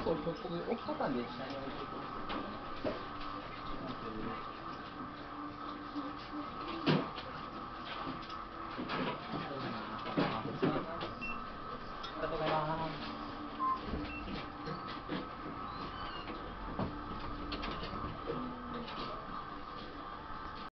これ一つ折りたたんで下に置いておく。